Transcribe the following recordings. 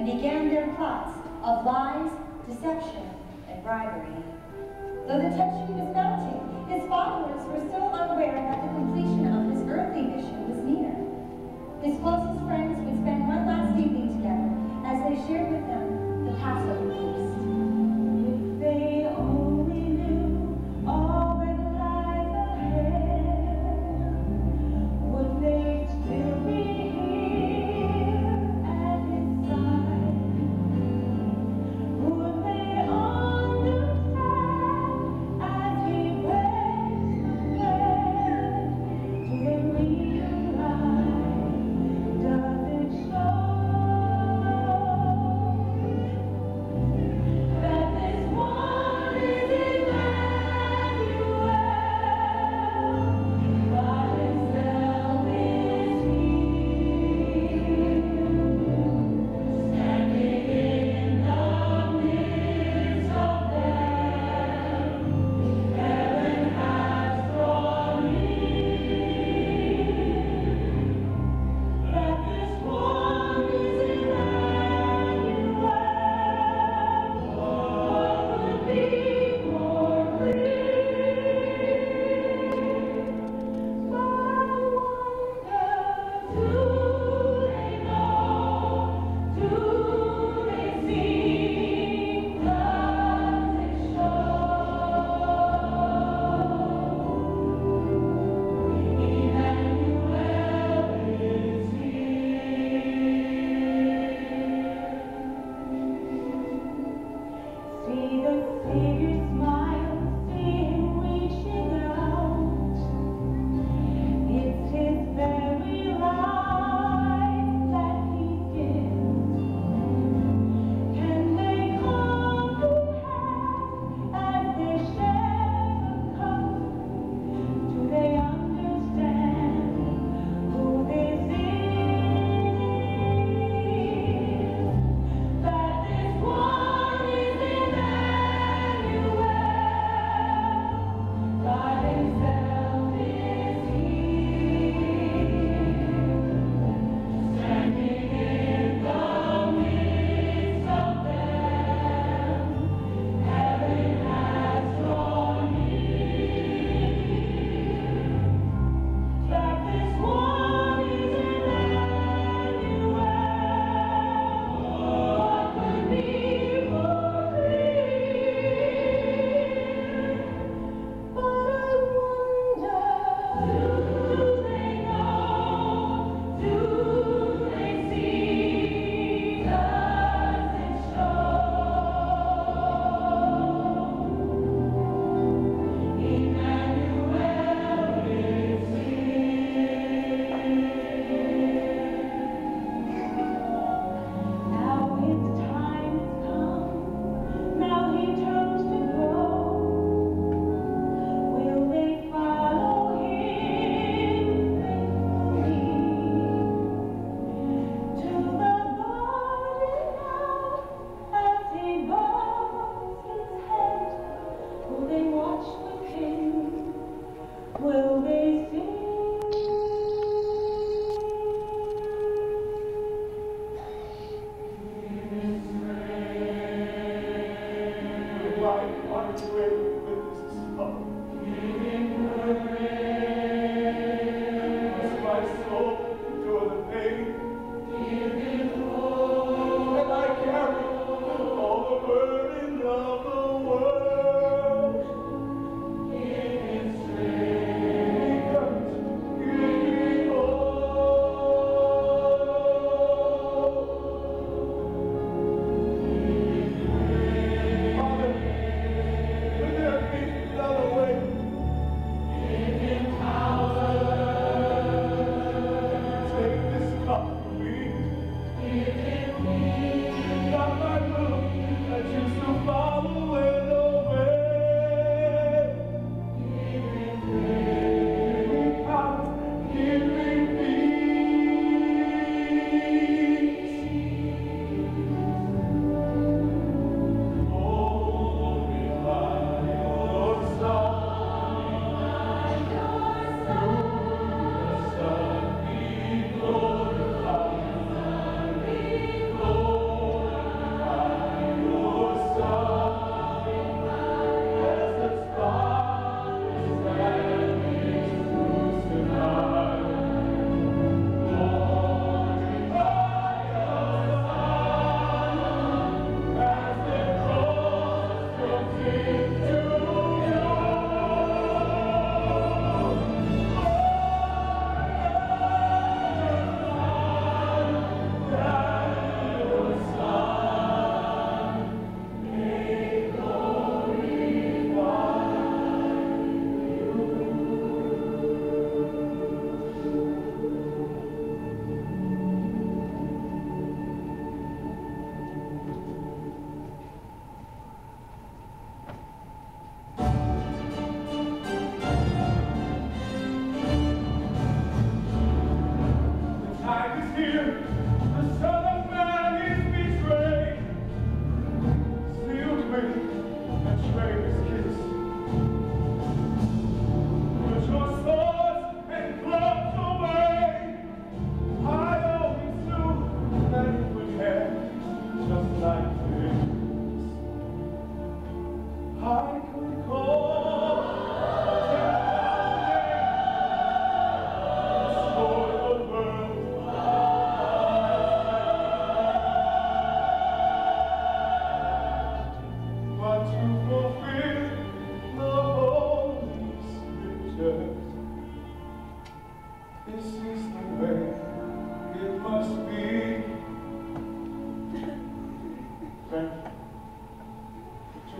began their plots of lies, deception, and bribery. Though the tension was mounting, his followers were still unaware that the completion of his earthly mission was near. His closest friends would spend one last evening together as they shared with them the Passover feast. If they only knew all that lies ahead, would they still be here at his side? Would they understand as he breaks the bread? Do they realize? Does it show?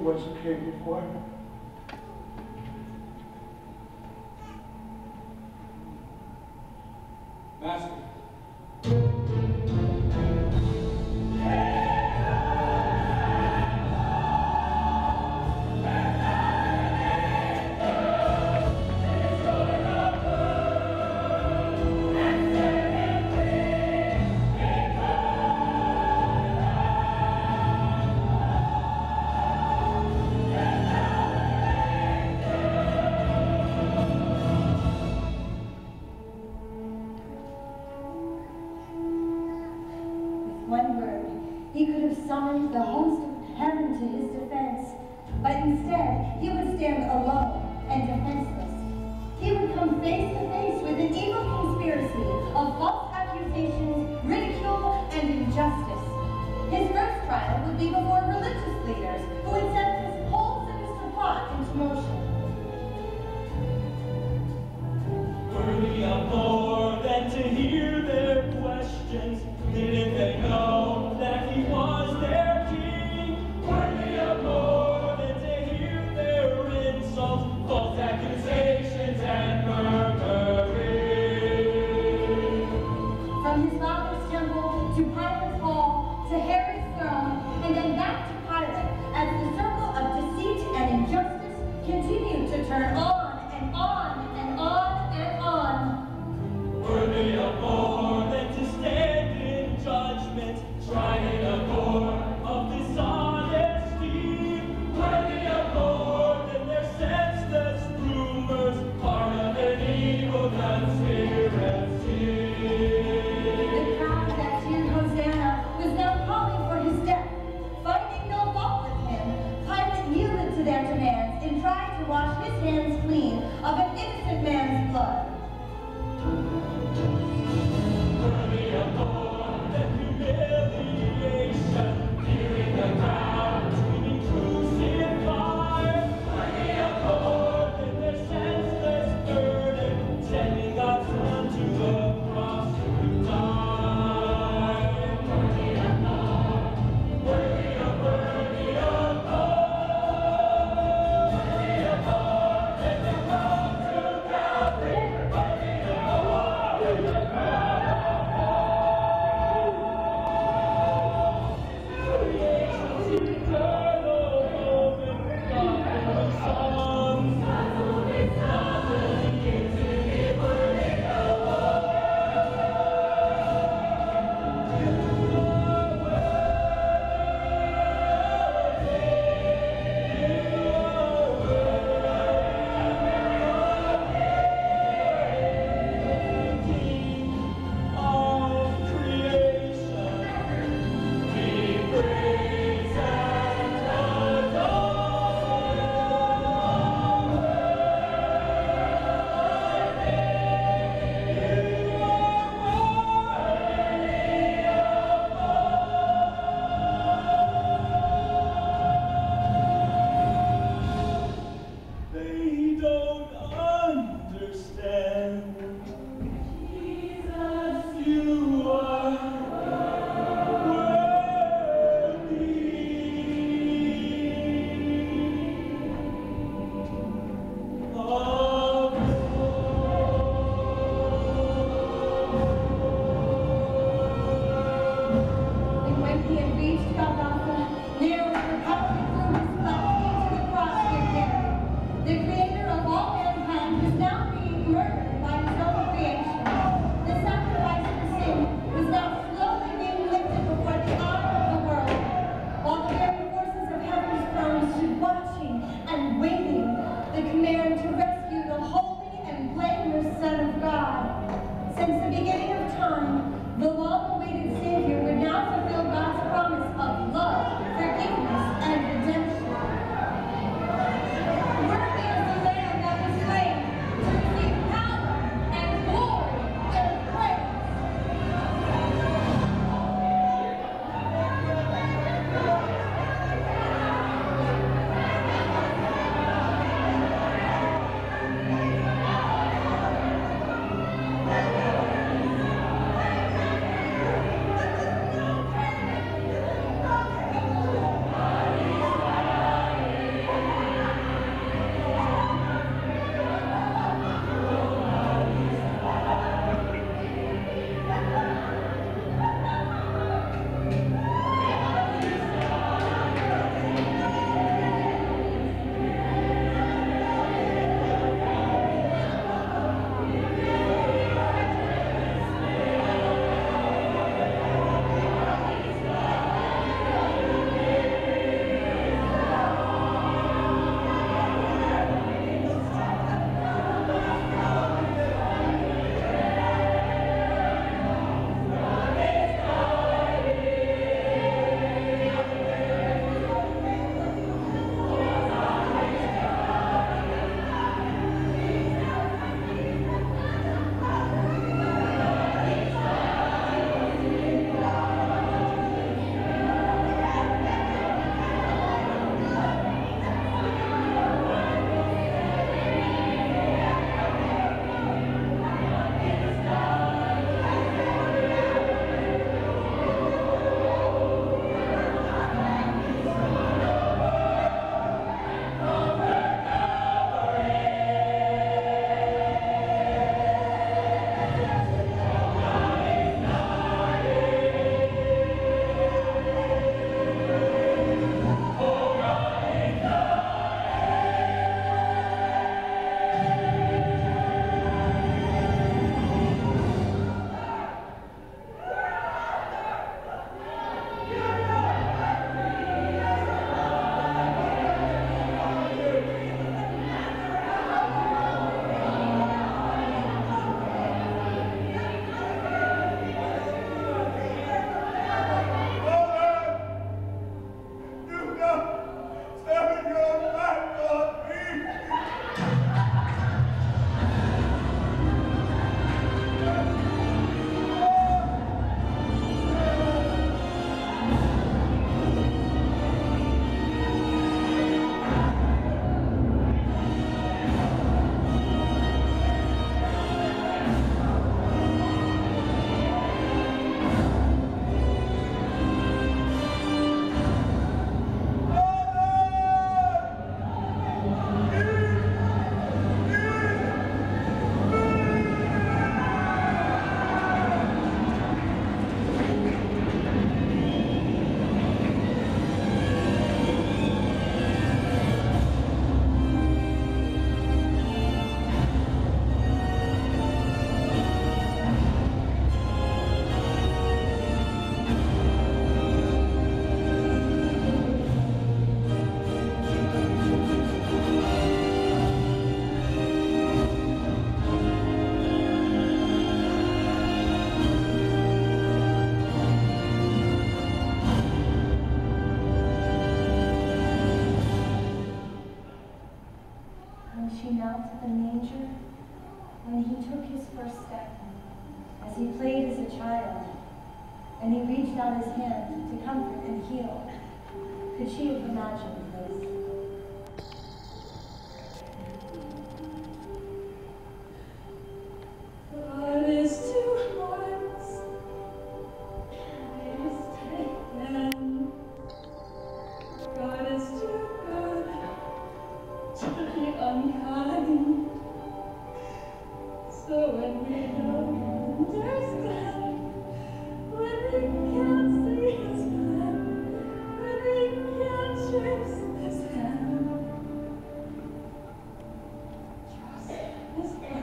what you came here for. Master. One word, he could have summoned the host of heaven to his defense, but instead he would stand alone and defenseless. He would come face to face with an evil conspiracy of false accusations, ridicule, and injustice. His first trial would be before religious leaders who would set this whole sinister plot into motion. Worthy of more than to hear their questions, didn't they know that he was their king? Worthy of more than to hear their insults, false accusations, and murmuring. From his father's temple to Pilate's hall to Herod's throne, and then back to Pilate, as the circle of deceit and injustice continued to turn on and on and on and on. Worthy of more than to stand in judgment, tried in a court of dishonesty. Worthy of more than their senseless rumors, part of an evil conspiracy. The crowd that cheered Hosanna was now calling for his death. Finding no fault with him, Pilate yielded to their demands and tried to wash his hands clean of an innocent man's blood. Worthy of more than humiliation, hearing the crowd screaming crucify. Worthy of more than their senseless burden, sending God's Son to the cross to die. Worthy of more, worthy of more, worthy of more than the road to Calvary. Worthy of more than the Since the beginning of time, the long-awaited Savior would now fulfill God's promise of love the manger, when he took his first step, as he played as a child, and he reached out his hand to comfort and heal, could she have imagined this? God is two hearts, I mistake them. God is too good to be unkind. So when we don't understand, when we can't see his plan, when we can't trace his hand, trust his heart.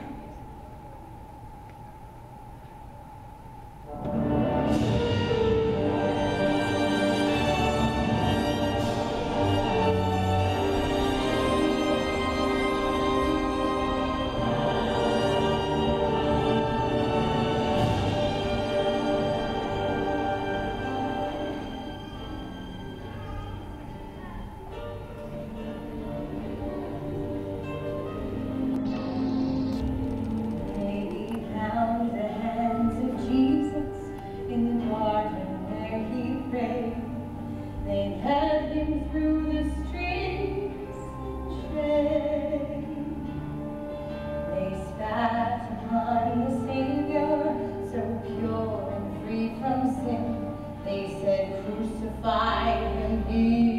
They led him through the streets shade. They spat upon the Savior, so pure and free from sin. They said, crucify him here.